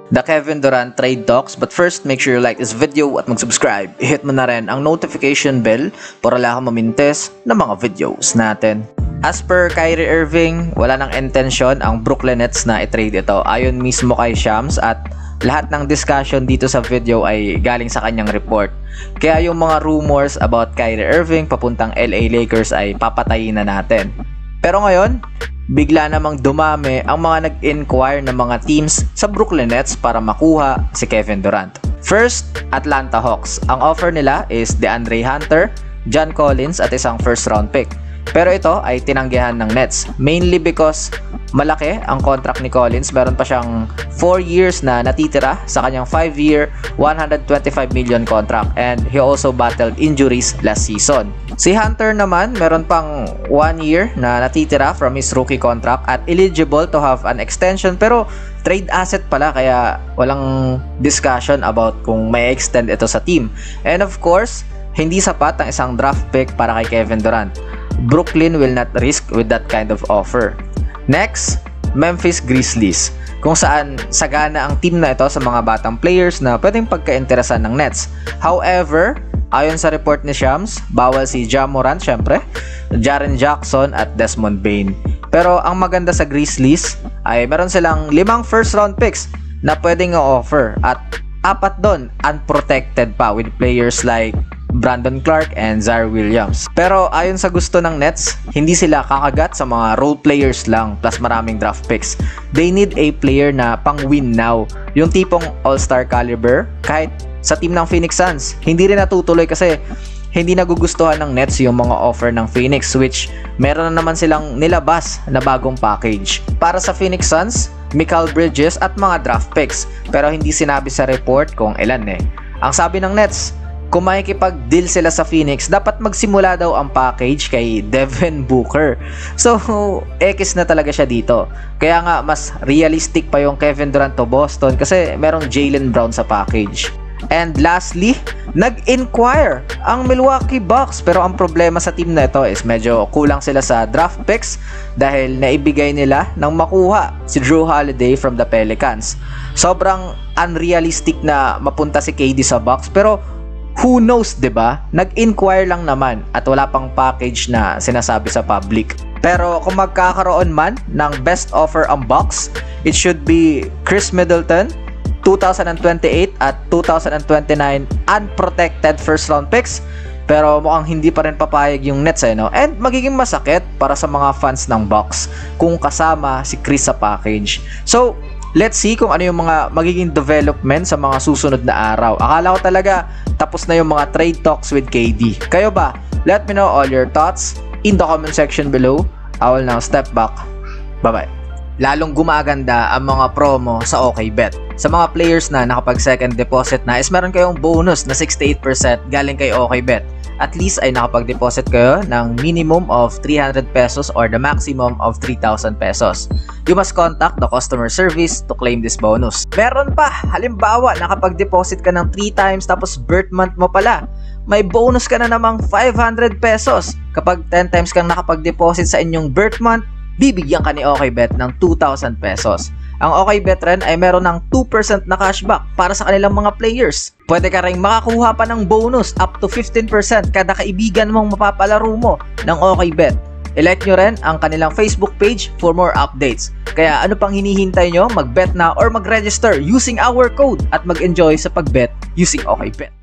the Kevin Durant trade talks. But first, make sure you like this video at mag-subscribe. I-hit mo na rin ang notification bell para wala kang mamintes ng mga videos natin. As per Kyrie Irving, wala nang intensyon ang Brooklyn Nets na i-trade ito ayon mismo kay Shams, at lahat ng discussion dito sa video ay galing sa kanyang report. Kaya yung mga rumors about Kyrie Irving papuntang LA Lakers ay papatayin na natin. Pero ngayon, bigla namang dumami ang mga nag-inquire ng mga teams sa Brooklyn Nets para makuha si Kevin Durant. First, Atlanta Hawks. Ang offer nila is DeAndre Hunter, John Collins at isang first round pick. Pero ito ay tinanggihan ng Nets, mainly because malaki ang contract ni Collins. Meron pa siyang 4 years na natitira sa kanyang 5-year, $125 million contract, and he also battled injuries last season. Si Hunter naman, meron pang 1 year na natitira from his rookie contract at eligible to have an extension, pero trade asset pala, kaya walang discussion about kung may extend ito sa team. And of course, hindi sapat ang isang draft pick para kay Kevin Durant. Brooklyn will not risk with that kind of offer. Next, Memphis Grizzlies, kung saan sagana ang team na ito sa mga batang players na pwedeng pagkainteresan ng Nets. However, ayon sa report ni Shams, bawal si Ja Morant syempre, Jaren Jackson at Desmond Bane. Pero ang maganda sa Grizzlies ay meron silang 5 first round picks na pwedeng i-offer, at 4 doon unprotected pa with players like Brandon Clark and Ziaire Williams. Pero ayon sa gusto ng Nets, hindi sila kakagat sa mga role players lang plus maraming draft picks. They need a player na pang win now, yung tipong all-star caliber. Kahit sa team ng Phoenix Suns, hindi rin natutuloy kasi hindi nagugustuhan ng Nets yung mga offer ng Phoenix, which meron na naman silang nilabas na bagong package. Para sa Phoenix Suns, Mikal Bridges at mga draft picks, pero hindi sinabi sa report kung ilan eh. Ang sabi ng Nets, kung makikipag-deal sila sa Phoenix, dapat magsimula daw ang package kay Devin Booker. So, X na talaga siya dito. Kaya nga, mas realistic pa yung Kevin Durant to Boston kasi merong Jaylen Brown sa package. And lastly, nag-inquire ang Milwaukee Bucks, pero ang problema sa team na ito is medyo kulang sila sa draft picks dahil naibigay nila nang makuha si Jrue Holiday from the Pelicans. Sobrang unrealistic na mapunta si KD sa Bucks, pero who knows, 'di ba? Nag-inquire lang naman at wala pang package na sinasabi sa public. Pero kung magkakaroon man ng best offer ang Bucks, it should be Chris Middleton, 2028 at 2029 unprotected first round picks. Pero mukhang hindi pa rin papayag yung Nets no? And magiging masakit para sa mga fans ng Bucks kung kasama si Chris sa package. So, let's see kung ano yung mga magiging development sa mga susunod na araw. Akala ko talaga tapos na yung mga trade talks with KD. Kayo ba? Let me know all your thoughts in the comment section below. I will now step back. Bye-bye. Lalong gumaganda ang mga promo sa OkBet. Sa mga players na nakapag second deposit na is meron kayong bonus na 68% galing kay OkBet. At least ay nakapag-deposit kayo ng minimum of 300 pesos or the maximum of 3,000 pesos. You must contact the customer service to claim this bonus. Meron pa, halimbawa nakapag-deposit ka ng 3 times tapos birth month mo pala, may bonus ka na namang 500 pesos. Kapag 10 times kang nakapag-deposit sa inyong birth month, bibigyan ka ni OkBet ng 2,000 pesos. Ang OkBet rin ay meron ng 2% na cashback para sa kanilang mga players. Pwede ka rin makakuha pa ng bonus up to 15% kada kaibigan mong mapapalaro mo ng OkBet. I-like nyo rin ang kanilang Facebook page for more updates. Kaya ano pang hinihintay nyo? Mag-bet na or mag-register using our code at mag-enjoy sa pag-bet using OkBet.